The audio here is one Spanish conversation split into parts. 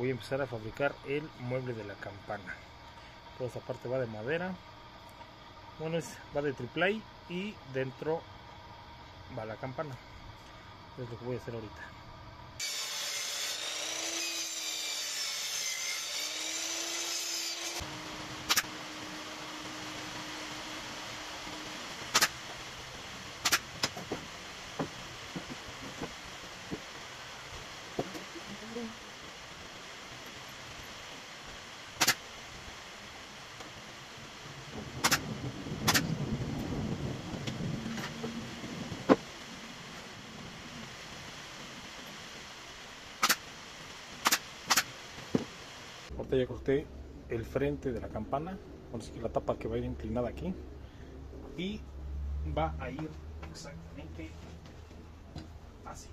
voy a empezar a fabricar el mueble de la campana. Toda esta parte va de madera. Bueno, va de triplay y dentro va la campana. Es lo que voy a hacer ahorita. Ahorita ya corté el frente de la campana, así que la tapa que va a ir inclinada aquí, y va a ir exactamente así.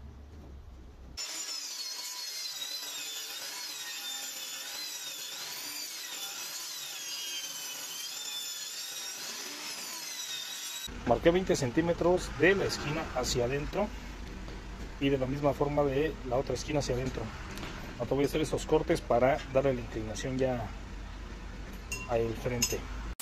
Marqué 20 centímetros de la esquina hacia adentro y de la misma forma de la otra esquina hacia adentro. Ahora voy a hacer esos cortes para darle la inclinación ya al frente.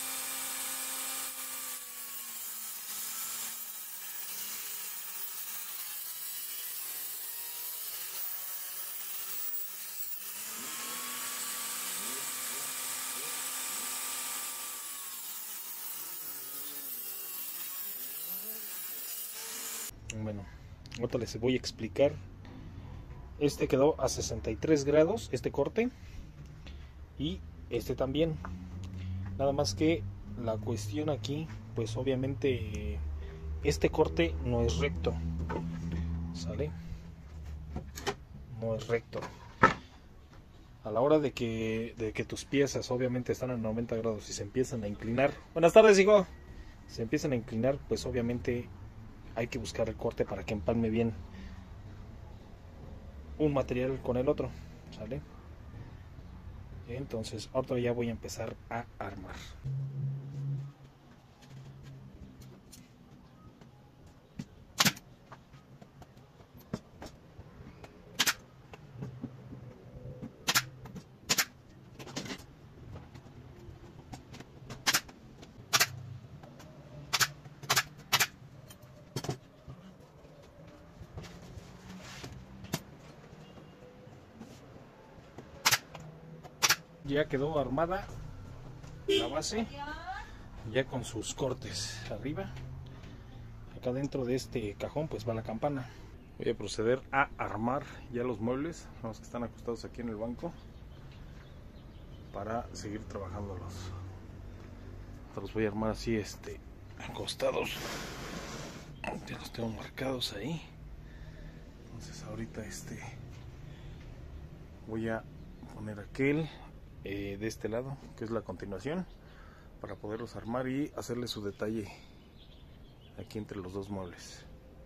Bueno, ahorita les voy a explicar. Este quedó a 63 grados, este corte, y este también. Nada más que la cuestión aquí, pues obviamente este corte no es recto, ¿sale? No es recto. A la hora de que tus piezas obviamente están a 90 grados y se empiezan a inclinar. Buenas tardes, hijo. Se empiezan a inclinar, pues obviamente hay que buscar el corte para que empalme bien un material con el otro, ¿sale? Entonces ahora ya voy a empezar a armar. Ya quedó armada la base, ya con sus cortes arriba. Acá dentro de este cajón pues va la campana. Voy a proceder a armar ya los muebles, los que están acostados aquí en el banco, para seguir trabajándolos. Los voy a armar así, acostados. Ya los tengo marcados ahí. Entonces ahorita voy a poner aquel de este lado, que es la continuación, para poderlos armar y hacerle su detalle aquí entre los dos muebles.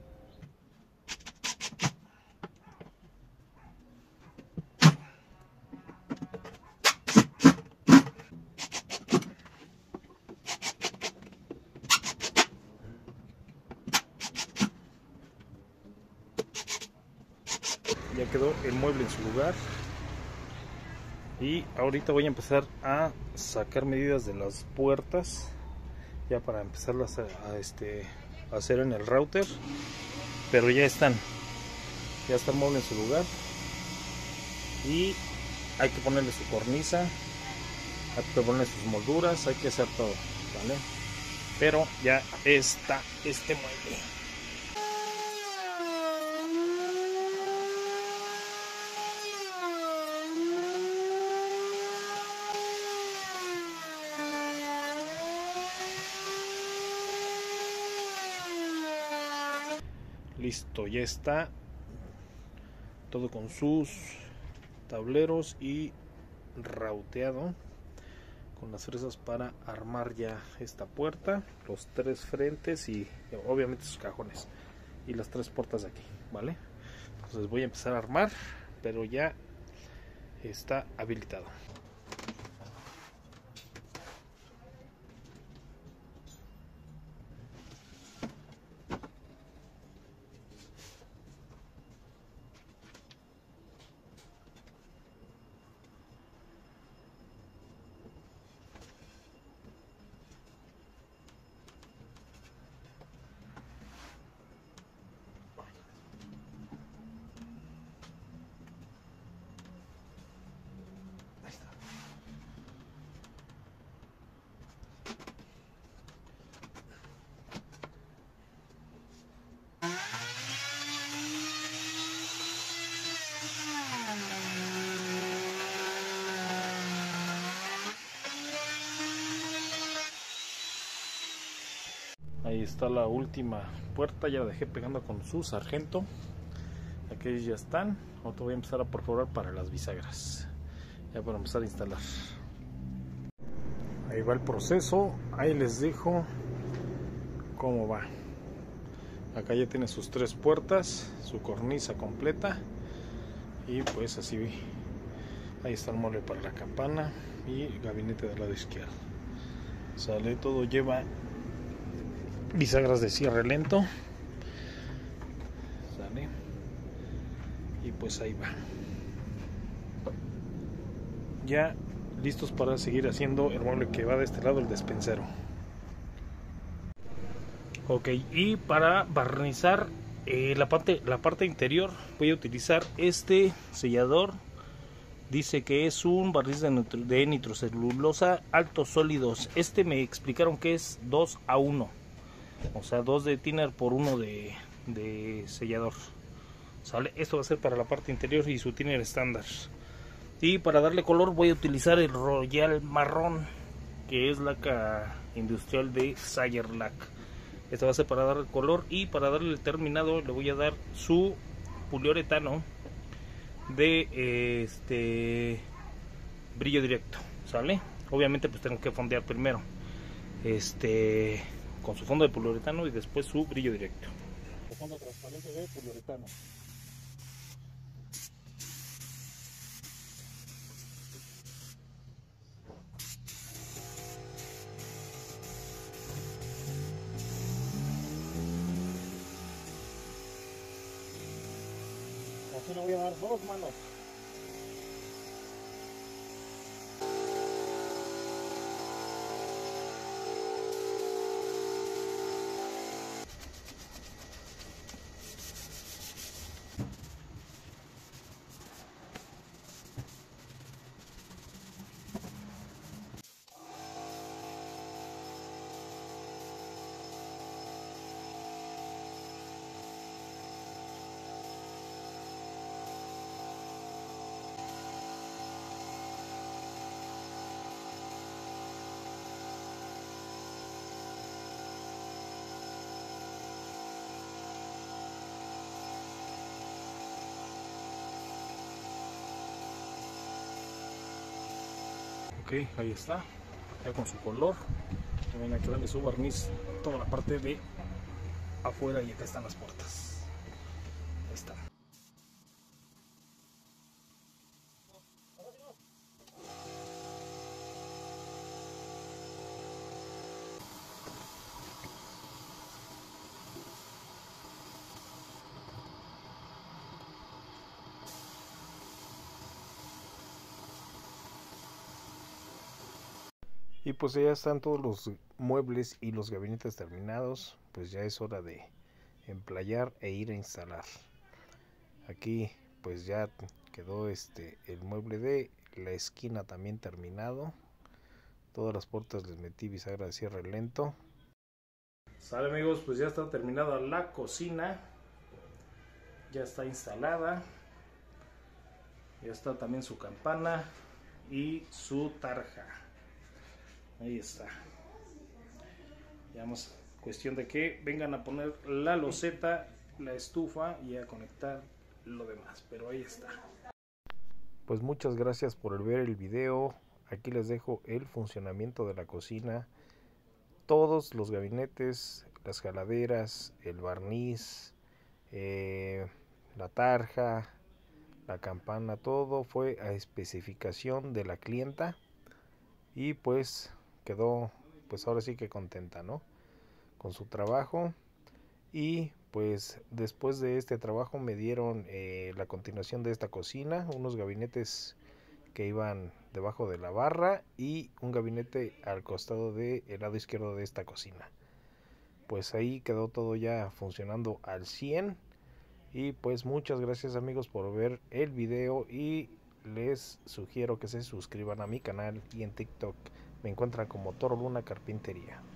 Ya quedó el mueble en su lugar y ahorita voy a empezar a sacar medidas de las puertas ya para empezarlas a hacer en el router, pero ya está el mueble en su lugar y hay que ponerle su cornisa, hay que ponerle sus molduras, hay que hacer todo, ¿vale? Pero ya está este mueble. Listo, ya está todo con sus tableros y rauteado con las fresas para armar ya esta puerta, los tres frentes y obviamente sus cajones y las tres puertas de aquí, ¿vale? Entonces voy a empezar a armar, pero ya está habilitado. Ahí está la última puerta, ya la dejé pegando con su sargento. Aquellos ya están. Ahora voy a empezar a perforar para las bisagras, ya para empezar a instalar. Ahí va el proceso, ahí les dejo cómo va. Acá ya tiene sus 3 puertas, su cornisa completa, y pues así. Ahí está el mueble para la campana y el gabinete del lado izquierdo. Sale, todo lleva bisagras de cierre lento. Sale. Y pues ahí va. Ya listos para seguir haciendo el mueble que va de este lado, el despensero. Ok, y para barnizar la parte interior voy a utilizar este sellador. Dice que es un barniz de nitrocelulosa altos sólidos. Este me explicaron que es 2:1, o sea 2 de thinner por 1 de sellador. ¿Sale? Esto va a ser para la parte interior y su thinner estándar. Y para darle color voy a utilizar el Royal marrón, que es laca industrial de Sayer Lac. Esto va a ser para darle color, y para darle el terminado le voy a dar su poliuretano de brillo directo. ¿Sale? Obviamente pues tengo que fondear primero con su fondo de poliuretano y después su brillo directo. El fondo transparente de poliuretano. Así le voy a dar 2 manos. Ok, ahí está, ya con su color. También hay que darle su barniz toda la parte de afuera, y acá están las puertas. Ahí está. Y pues ya están todos los muebles y los gabinetes terminados. Pues ya es hora de emplayar e ir a instalar. Aquí pues ya quedó el mueble de la esquina también terminado. Todas las puertas les metí bisagra de cierre lento. Sale, amigos, pues ya está terminada la cocina. Ya está instalada. Ya está también su campana y su tarja. Ahí está. Ya vamos, cuestión de que vengan a poner la loseta, la estufa y a conectar lo demás. Pero ahí está. Pues muchas gracias por ver el video. Aquí les dejo el funcionamiento de la cocina. Todos los gabinetes, las jaladeras, el barniz, la tarja, la campana, todo fue a especificación de la clienta. Y pues quedó, pues ahora sí que contenta, ¿no? Con su trabajo. Y pues después de este trabajo me dieron la continuación de esta cocina, unos gabinetes que iban debajo de la barra y un gabinete al costado del lado izquierdo de esta cocina. Pues ahí quedó todo ya funcionando al 100. Y pues muchas gracias, amigos, por ver el video, y les sugiero que se suscriban a mi canal, y en TikTok me encuentran como Toro Luna Carpintería.